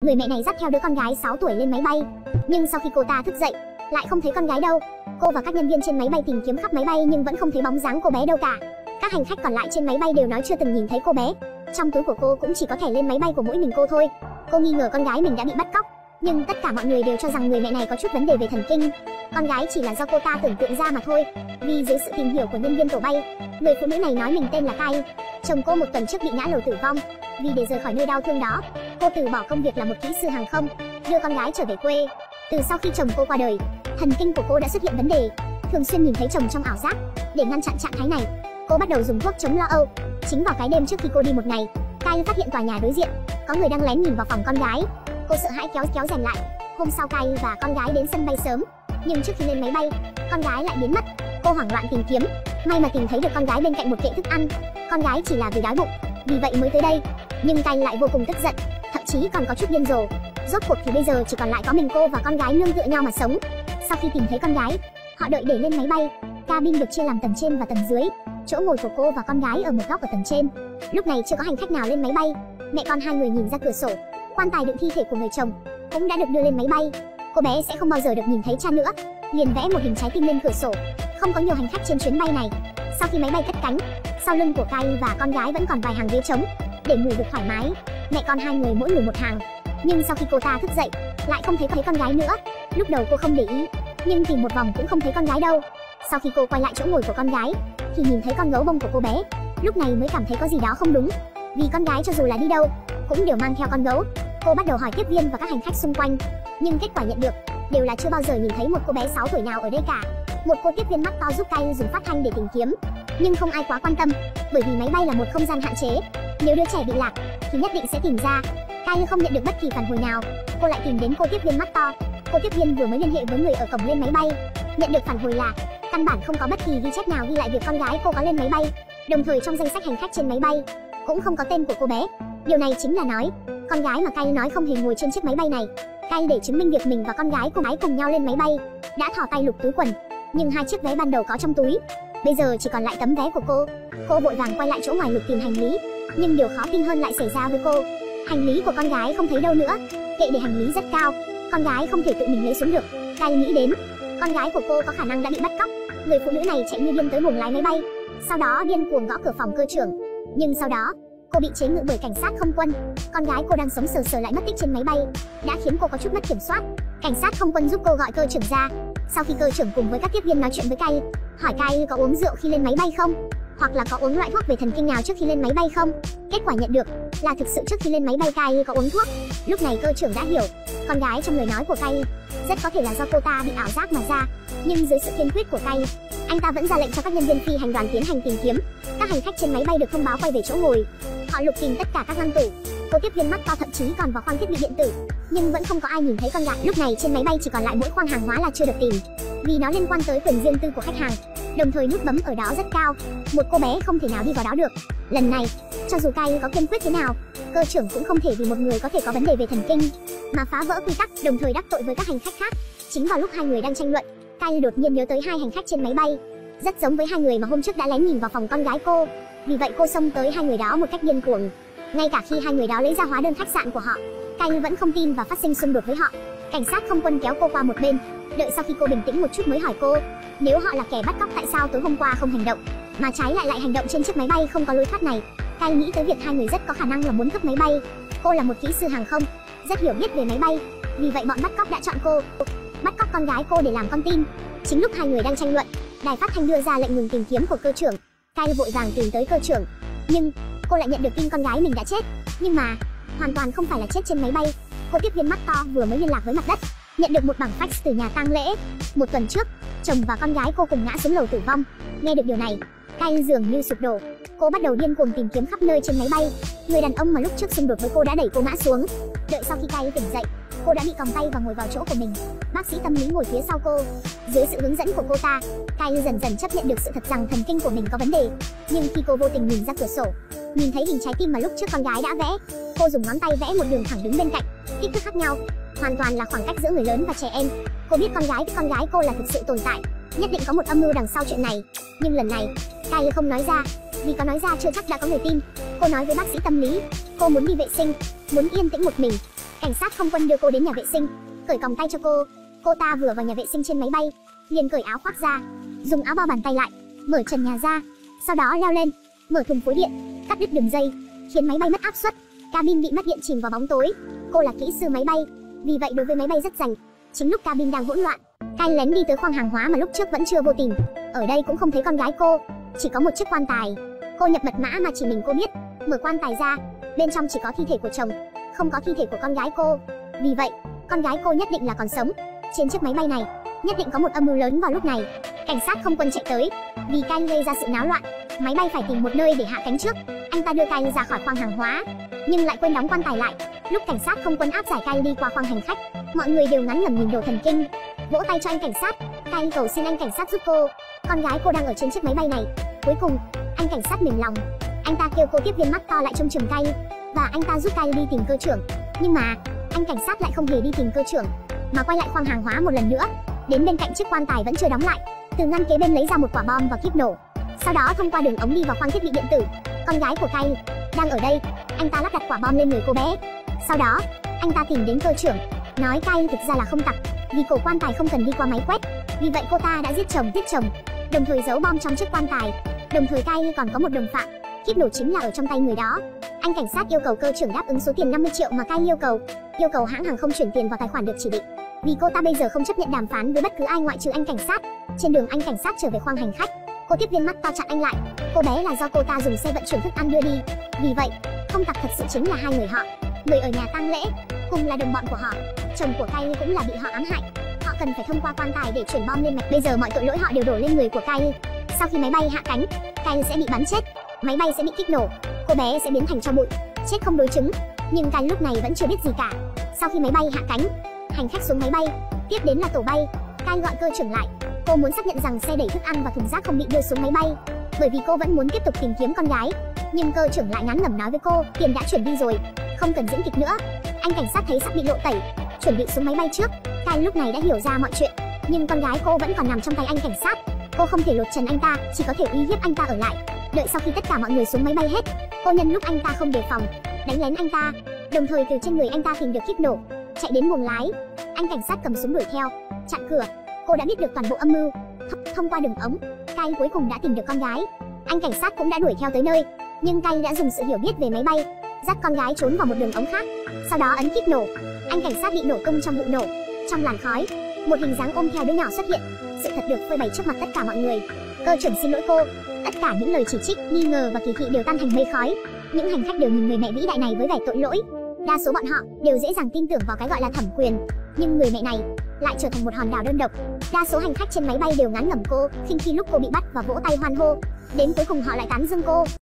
Người mẹ này dắt theo đứa con gái 6 tuổi lên máy bay. Nhưng sau khi cô ta thức dậy, lại không thấy con gái đâu. Cô và các nhân viên trên máy bay tìm kiếm khắp máy bay nhưng vẫn không thấy bóng dáng cô bé đâu cả. Các hành khách còn lại trên máy bay đều nói chưa từng nhìn thấy cô bé. Trong túi của cô cũng chỉ có thẻ lên máy bay của mỗi mình cô thôi. Cô nghi ngờ con gái mình đã bị bắt cóc, nhưng tất cả mọi người đều cho rằng người mẹ này có chút vấn đề về thần kinh. Con gái chỉ là do cô ta tưởng tượng ra mà thôi. Vì dưới sự tìm hiểu của nhân viên tổ bay, người phụ nữ này nói mình tên là Kai. Chồng cô một tuần trước bị ngã lầu tử vong. Vì để rời khỏi nơi đau thương đó, cô từ bỏ công việc là một kỹ sư hàng không, đưa con gái trở về quê. Từ sau khi chồng cô qua đời, thần kinh của cô đã xuất hiện vấn đề, thường xuyên nhìn thấy chồng trong ảo giác. Để ngăn chặn trạng thái này, cô bắt đầu dùng thuốc chống lo âu. Chính vào cái đêm trước khi cô đi một ngày, Kai phát hiện tòa nhà đối diện có người đang lén nhìn vào phòng con gái. Cô sợ hãi kéo rèm lại. Hôm sau Kai và con gái đến sân bay sớm, nhưng trước khi lên máy bay, con gái lại biến mất. Cô hoảng loạn tìm kiếm, may mà tìm thấy được con gái bên cạnh một kệ thức ăn. Con gái chỉ là vì đói bụng, vì vậy mới tới đây. Nhưng Kai lại vô cùng tức giận, thậm chí còn có chút điên rồ. Rốt cuộc thì bây giờ chỉ còn lại có mình cô và con gái nương tựa nhau mà sống. Sau khi tìm thấy con gái, họ đợi để lên máy bay. Cabin được chia làm tầng trên và tầng dưới. Chỗ ngồi của cô và con gái ở một góc ở tầng trên. Lúc này chưa có hành khách nào lên máy bay. Mẹ con hai người nhìn ra cửa sổ. Quan tài đựng thi thể của người chồng cũng đã được đưa lên máy bay. Cô bé sẽ không bao giờ được nhìn thấy cha nữa. Liền vẽ một hình trái tim lên cửa sổ. Không có nhiều hành khách trên chuyến bay này. Sau khi máy bay cất cánh, sau lưng của Kai và con gái vẫn còn vài hàng ghế trống để ngủ được thoải mái. Mẹ con hai người mỗi ngủ một hàng. Nhưng sau khi cô ta thức dậy, lại không thấy con gái nữa. Lúc đầu cô không để ý, nhưng tìm một vòng cũng không thấy con gái đâu. Sau khi cô quay lại chỗ ngồi của con gái, thì nhìn thấy con gấu bông của cô bé. Lúc này mới cảm thấy có gì đó không đúng. Vì con gái cho dù là đi đâu, cũng đều mang theo con gấu. Cô bắt đầu hỏi tiếp viên và các hành khách xung quanh, nhưng kết quả nhận được đều là chưa bao giờ nhìn thấy một cô bé 6 tuổi nào ở đây cả. Một cô tiếp viên mắt to giúp Kai dùng phát thanh để tìm kiếm, nhưng không ai quá quan tâm, bởi vì máy bay là một không gian hạn chế. Nếu đứa trẻ bị lạc, thì nhất định sẽ tìm ra. Kai không nhận được bất kỳ phản hồi nào. Cô lại tìm đến cô tiếp viên mắt to. Cô tiếp viên vừa mới liên hệ với người ở cổng lên máy bay, nhận được phản hồi là căn bản không có bất kỳ ghi chép nào ghi lại việc con gái cô có lên máy bay. Đồng thời trong danh sách hành khách trên máy bay cũng không có tên của cô bé. Điều này chính là nói con gái mà Kai nói không hề ngồi trên chiếc máy bay này. Kai để chứng minh việc mình và con gái cùng nhau lên máy bay, đã thò tay lục túi quần, nhưng 2 chiếc vé ban đầu có trong túi. Bây giờ chỉ còn lại tấm vé của cô. Cô vội vàng quay lại chỗ ngoài lục tìm hành lý, nhưng điều khó tin hơn lại xảy ra với cô. Hành lý của con gái không thấy đâu nữa. Kệ để hành lý rất cao, con gái không thể tự mình lấy xuống được. Kai nghĩ đến con gái của cô có khả năng đã bị bắt cóc. Người phụ nữ này chạy như điên tới buồng lái máy bay, sau đó điên cuồng gõ cửa phòng cơ trưởng. Nhưng sau đó cô bị chế ngự bởi cảnh sát không quân. Con gái cô đang sống sờ sờ lại mất tích trên máy bay, đã khiến cô có chút mất kiểm soát. Cảnh sát không quân giúp cô gọi cơ trưởng ra. Sau khi cơ trưởng cùng với các tiếp viên nói chuyện với Kai, hỏi Kai có uống rượu khi lên máy bay không, hoặc là có uống loại thuốc về thần kinh nào trước khi lên máy bay không. Kết quả nhận được là thực sự trước khi lên máy bay Kai có uống thuốc. Lúc này cơ trưởng đã hiểu con gái trong lời nói của Kai rất có thể là do cô ta bị ảo giác mà ra. Nhưng dưới sự kiên quyết của Kai, anh ta vẫn ra lệnh cho các nhân viên phi hành đoàn tiến hành tìm kiếm. Các hành khách trên máy bay được thông báo quay về chỗ ngồi. Họ lục tìm tất cả các ngăn tủ. Cô tiếp viên mắt to thậm chí còn vào khoang thiết bị điện tử, nhưng vẫn không có ai nhìn thấy con gái. Lúc này trên máy bay chỉ còn lại mỗi khoang hàng hóa là chưa được tìm, vì nó liên quan tới quyền riêng tư của khách hàng. Đồng thời nút bấm ở đó rất cao, một cô bé không thể nào đi vào đó được. Lần này, cho dù Kai có kiên quyết thế nào, cơ trưởng cũng không thể vì một người có thể có vấn đề về thần kinh mà phá vỡ quy tắc, đồng thời đắc tội với các hành khách khác. Chính vào lúc hai người đang tranh luận, Kai đột nhiên nhớ tới 2 hành khách trên máy bay, rất giống với 2 người mà hôm trước đã lén nhìn vào phòng con gái cô. Vì vậy cô xông tới 2 người đó một cách điên cuồng. Ngay cả khi 2 người đó lấy ra hóa đơn khách sạn của họ, Kai vẫn không tin và phát sinh xung đột với họ. Cảnh sát không quân kéo cô qua một bên, đợi sau khi cô bình tĩnh một chút mới hỏi cô, nếu họ là kẻ bắt cóc tại sao tối hôm qua không hành động, mà trái lại hành động trên chiếc máy bay không có lối thoát này. Kai nghĩ tới việc 2 người rất có khả năng là muốn cướp máy bay. Cô là một kỹ sư hàng không, rất hiểu biết về máy bay, vì vậy bọn bắt cóc đã chọn cô, bắt cóc con gái cô để làm con tin. Chính lúc 2 người đang tranh luận, đài phát thanh đưa ra lệnh ngừng tìm kiếm của cơ trưởng. Kai vội vàng tìm tới cơ trưởng, nhưng cô lại nhận được tin con gái mình đã chết. Nhưng mà hoàn toàn không phải là chết trên máy bay. Cô tiếp viên mắt to vừa mới liên lạc với mặt đất, nhận được một bảng fax từ nhà tang lễ. 1 tuần trước, chồng và con gái cô cùng ngã xuống lầu tử vong. Nghe được điều này, Kai dường như sụp đổ. Cô bắt đầu điên cuồng tìm kiếm khắp nơi trên máy bay. Người đàn ông mà lúc trước xung đột với cô đã đẩy cô ngã xuống. Đợi sau khi Kai tỉnh dậy, cô đã bị còng tay và ngồi vào chỗ của mình. Bác sĩ tâm lý ngồi phía sau cô. Dưới sự hướng dẫn của cô ta, Kai dần dần chấp nhận được sự thật rằng thần kinh của mình có vấn đề. Nhưng khi cô vô tình nhìn ra cửa sổ, nhìn thấy hình trái tim mà lúc trước con gái đã vẽ, cô dùng ngón tay vẽ một đường thẳng đứng bên cạnh, kích thước khác nhau, hoàn toàn là khoảng cách giữa người lớn và trẻ em. Cô biết con gái cô là thực sự tồn tại, nhất định có một âm mưu đằng sau chuyện này. Nhưng lần này, Kai không nói ra, vì có nói ra chưa chắc đã có người tin. Cô nói với bác sĩ tâm lý, cô muốn đi vệ sinh, muốn yên tĩnh một mình. Cảnh sát không quân đưa cô đến nhà vệ sinh, cởi còng tay cho cô. Cô ta vừa vào nhà vệ sinh trên máy bay, liền cởi áo khoác ra, dùng áo bao bàn tay lại, mở trần nhà ra, sau đó leo lên, mở thùng phối điện, cắt đứt đường dây, khiến máy bay mất áp suất, cabin bị mất điện chìm vào bóng tối. Cô là kỹ sư máy bay, vì vậy đối với máy bay rất rành. Chính lúc cabin đang hỗn loạn, Kyle lén đi tới khoang hàng hóa mà lúc trước vẫn chưa vô tình. Ở đây cũng không thấy con gái cô, chỉ có một chiếc quan tài. Cô nhập mật mã mà chỉ mình cô biết, mở quan tài ra, bên trong chỉ có thi thể của chồng, không có thi thể của con gái cô. Vì vậy, con gái cô nhất định là còn sống. Trên chiếc máy bay này, nhất định có một âm mưu lớn vào lúc này. Cảnh sát không quân chạy tới, vì Kyle gây ra sự náo loạn, máy bay phải tìm một nơi để hạ cánh trước. Anh ta đưa Kyle ra khỏi khoang hàng hóa, nhưng lại quên đóng quan tài lại. Lúc cảnh sát không quân áp giải Kyle đi qua khoang hành khách, mọi người đều ngắn ngẩm nhìn đồ thần kinh, vỗ tay cho anh cảnh sát. Kyle cầu xin anh cảnh sát giúp cô, con gái cô đang ở trên chiếc máy bay này. Cuối cùng, anh cảnh sát mềm lòng, anh ta kêu cô tiếp viên mắt to lại trông chừng Kyle, và anh ta giúp Kyle đi tìm cơ trưởng. Nhưng mà anh cảnh sát lại không hề đi tìm cơ trưởng, mà quay lại khoang hàng hóa một lần nữa, đến bên cạnh chiếc quan tài vẫn chưa đóng lại, từ ngăn kế bên lấy ra một quả bom và kíp nổ, sau đó thông qua đường ống đi vào khoang thiết bị điện tử. Con gái của Kyle đang ở đây, anh ta lắp đặt quả bom lên người cô bé. Sau đó anh ta tìm đến cơ trưởng, nói Kyle thực ra là không tặc, vì cổ quan tài không cần đi qua máy quét, vì vậy cô ta đã giết chồng, đồng thời giấu bom trong chiếc quan tài. Đồng thời Kyle còn có một đồng phạm, kíp nổ chính là ở trong tay người đó. Anh cảnh sát yêu cầu cơ trưởng đáp ứng số tiền 50 triệu mà Kyle yêu cầu hãng hàng không chuyển tiền vào tài khoản được chỉ định, vì cô ta bây giờ không chấp nhận đàm phán với bất cứ ai ngoại trừ anh cảnh sát. Trên đường anh cảnh sát trở về khoang hành khách, cô tiếp viên mắt to chặn anh lại. Cô bé là do cô ta dùng xe vận chuyển thức ăn đưa đi, vì vậy không tặc thật sự chính là hai người họ, người ở nhà tang lễ, cùng là đồng bọn của họ. Chồng của Kyle cũng là bị họ ám hại, họ cần phải thông qua quan tài để chuyển bom lên mạch. Bây giờ mọi tội lỗi họ đều đổ lên người của Kyle. Sau khi máy bay hạ cánh, Kyle sẽ bị bắn chết, máy bay sẽ bị kích nổ, cô bé sẽ biến thành tro bụi, chết không đối chứng. Nhưng Kyle lúc này vẫn chưa biết gì cả. Sau khi máy bay hạ cánh, hành khách xuống máy bay, tiếp đến là tổ bay. Kyle gọi cơ trưởng lại, cô muốn xác nhận rằng xe đẩy thức ăn và thùng rác không bị đưa xuống máy bay, bởi vì cô vẫn muốn tiếp tục tìm kiếm con gái. Nhưng cơ trưởng lại ngán ngẩm nói với cô, tiền đã chuyển đi rồi, không cần diễn kịch nữa. Anh cảnh sát thấy sắp bị lộ tẩy, chuẩn bị xuống máy bay trước. Kyle lúc này đã hiểu ra mọi chuyện, nhưng con gái cô vẫn còn nằm trong tay anh cảnh sát. Cô không thể lột trần anh ta, chỉ có thể uy hiếp anh ta ở lại, đợi sau khi tất cả mọi người xuống máy bay hết, cô nhân lúc anh ta không đề phòng, đánh lén anh ta, đồng thời từ trên người anh ta tìm được kíp nổ, chạy đến buồng lái. Anh cảnh sát cầm súng đuổi theo, chặn cửa. Cô đã biết được toàn bộ âm mưu. Thông qua đường ống, Kyle cuối cùng đã tìm được con gái. Anh cảnh sát cũng đã đuổi theo tới nơi, nhưng Kyle đã dùng sự hiểu biết về máy bay, dắt con gái trốn vào một đường ống khác, sau đó ấn kíp nổ. Anh cảnh sát bị nổ tung trong vụ nổ. Trong làn khói, một hình dáng ôm theo đứa nhỏ xuất hiện. Sự thật được phơi bày trước mặt tất cả mọi người. Cơ trưởng xin lỗi cô. Tất cả những lời chỉ trích, nghi ngờ và kỳ thị đều tan thành mây khói. Những hành khách đều nhìn người mẹ vĩ đại này với vẻ tội lỗi. Đa số bọn họ đều dễ dàng tin tưởng vào cái gọi là thẩm quyền, nhưng người mẹ này lại trở thành một hòn đảo đơn độc. Đa số hành khách trên máy bay đều ngán ngẩm cô, khinh khi lúc cô bị bắt và vỗ tay hoan hô. Đến cuối cùng họ lại tán dương cô.